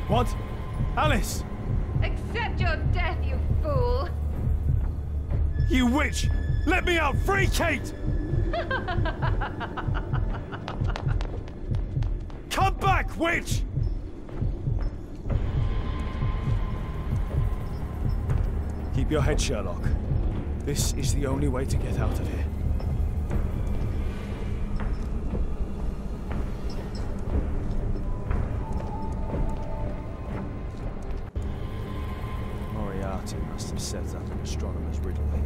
What? Alice! Accept your death, you fool! You witch! Let me out! Free Kate! Come back, witch! Keep your head, Sherlock. This is the only way to get out of here. Moriarty must have set up an astronomer's riddle here.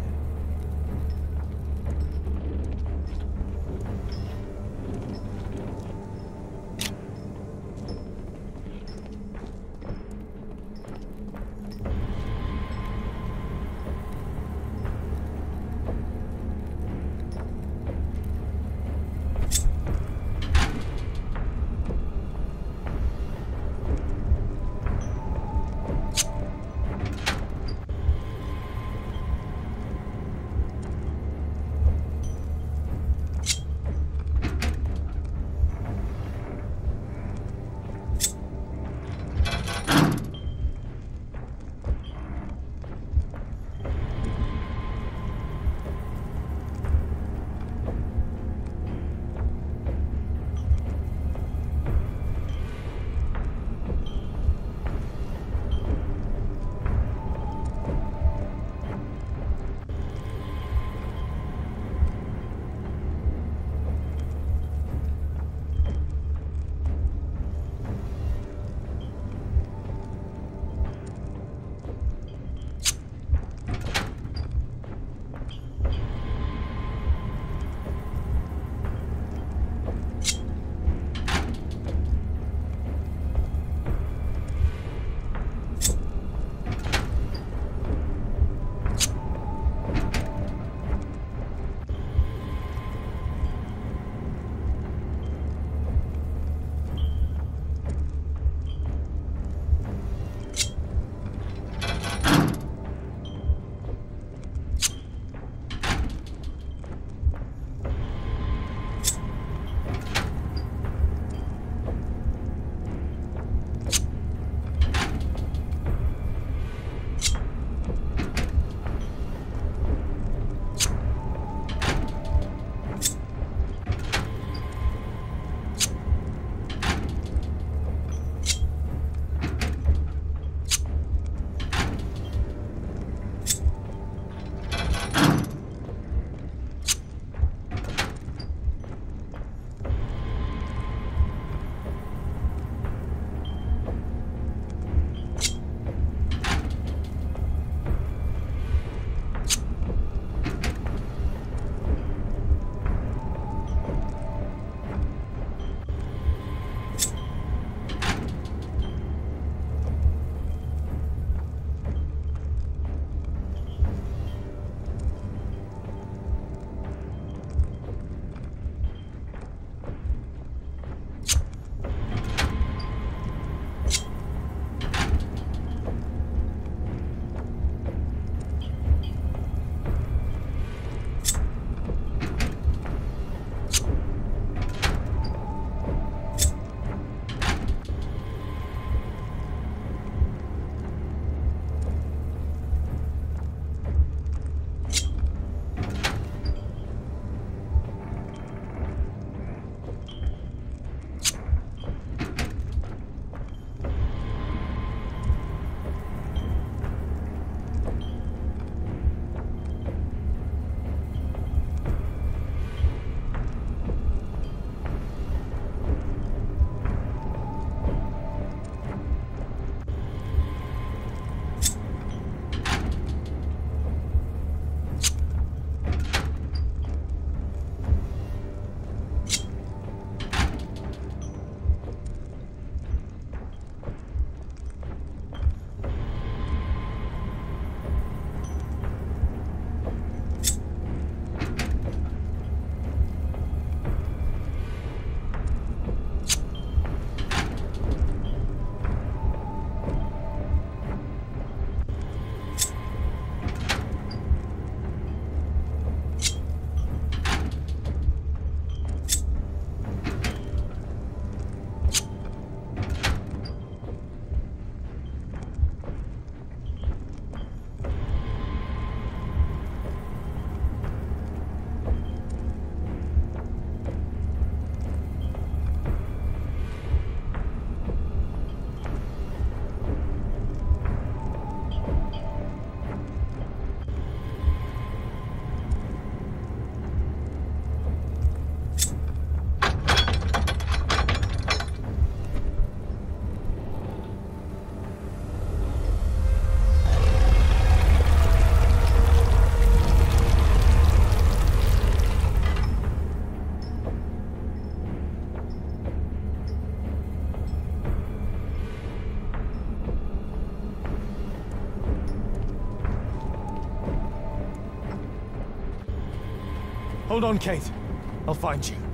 Hold on, Kate. I'll find you.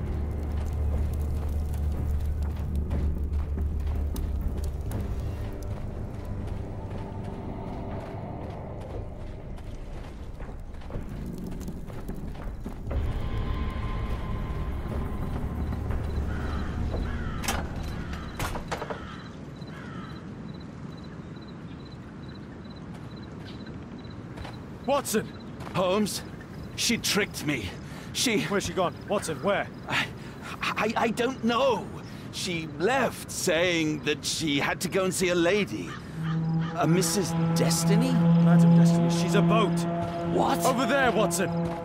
Watson! Holmes, she tricked me. Where's she gone? Watson, where? I don't know. She left saying that she had to go and see a lady. A Mrs. Destiny? Madam Destiny, she's a boat. What? Over there, Watson!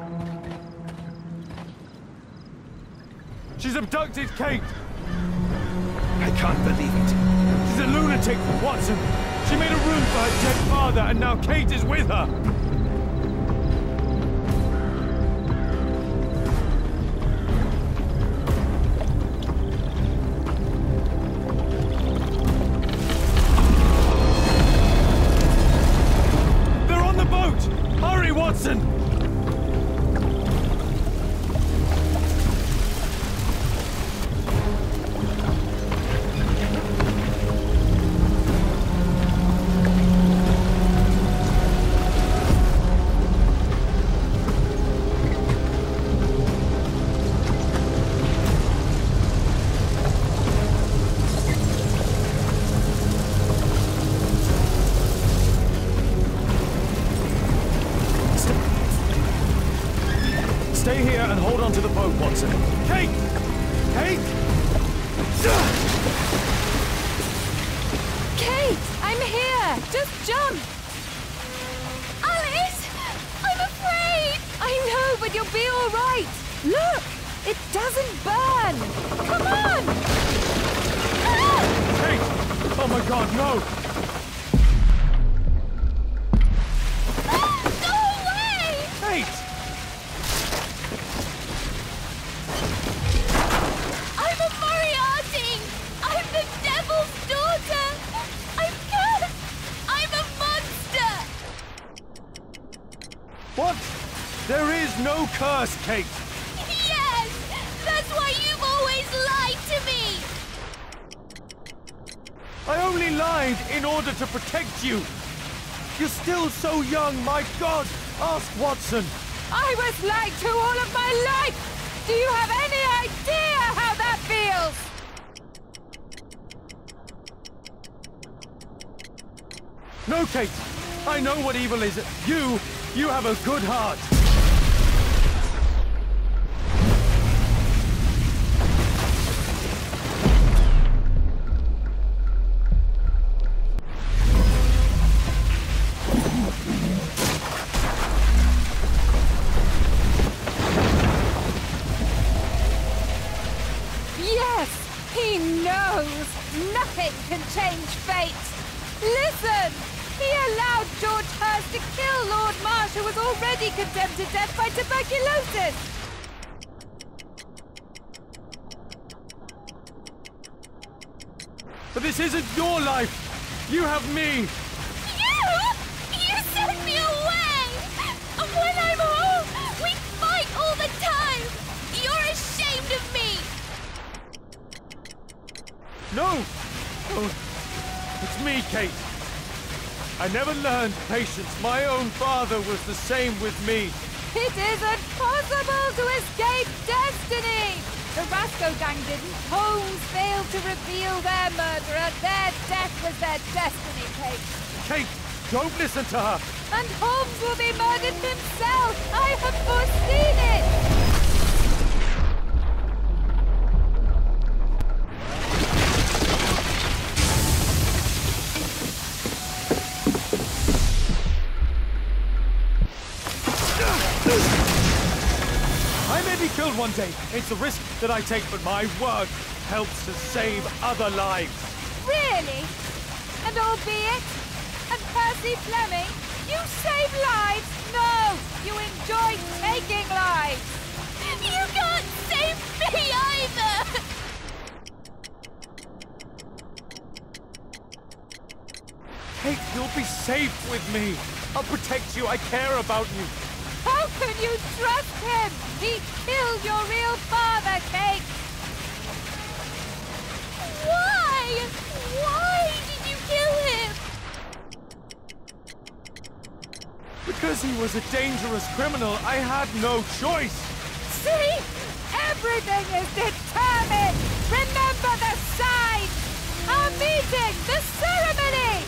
She's abducted Kate! I can't believe it. She's a lunatic, Watson! She made a room for her dead father, and now Kate is with her! Watson! Stay here and hold on to the boat, Watson. Kate! Kate! Kate! I'm here! Just jump! Alice! I'm afraid! I know, but you'll be all right! Look! It doesn't burn! Come on! Ah! Kate! Oh my God, no! Ah! Go away! Kate! I'm a Moriarty! I'm the Devil's daughter! I'm cursed! I'm a monster! What? There is no curse, Kate! Yes! That's why you've always lied to me! I only lied in order to protect you! You're still so young, my God! Ask Watson! I was lied to all of my life! Do you have any idea how that feels? No, Kate! I know what evil is. You have a good heart! Yes! He knows! Nothing can change fate! Listen! He allowed George Hurst to kill Lord Marsh, who was already condemned to death by tuberculosis! But this isn't your life! You have me! You? You sent me away! And when I'm home, we fight all the time! You're ashamed of me! No! Oh, it's me, Kate. I never learned patience. My own father was the same with me. It isn't possible to escape destiny! The Rasco gang didn't. Holmes failed to reveal their murderer. Their death was their destiny, Kate. Kate, don't listen to her. And Holmes will be murdered himself! I have foreseen it! I may be killed one day. It's a risk that I take, but my work helps to save other lives. Really? And albeit? And Percy Fleming? You save lives? No! You enjoy taking lives! You can't save me either! Kate, you'll be safe with me. I'll protect you. I care about you. How can you trust him? He killed your real father, Kate! Why? Why did you kill him? Because he was a dangerous criminal, I had no choice! See? Everything is determined! Remember the signs! Our meeting! The ceremony!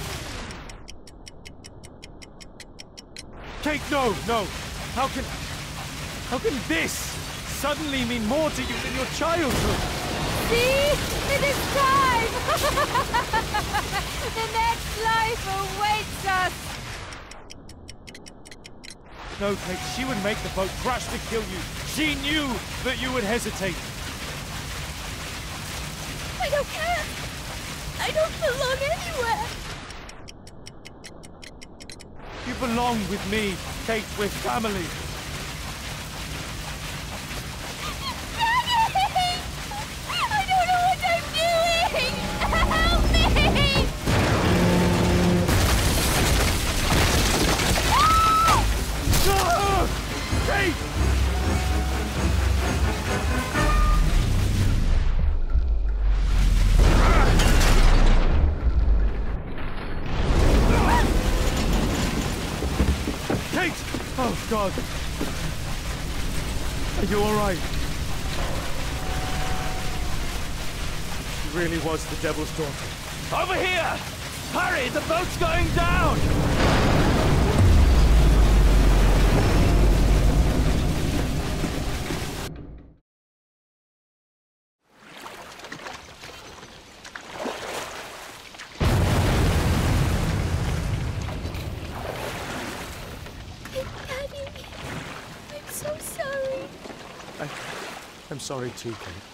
Kate, no, no! How can this suddenly mean more to you than your childhood? See? It is time! The next life awaits us! No, Kate, she would make the boat crash to kill you. She knew that you would hesitate. I don't care! I don't belong anywhere! You belong with me, Kate, with family. Daddy! I don't know what I'm doing! Help me! Ah! Kate! Kate! Oh, God. Are you all right? She really was the Devil's daughter. Over here! Hurry, the boat's going down! Daddy, I'm so sorry. I'm sorry too, Kate.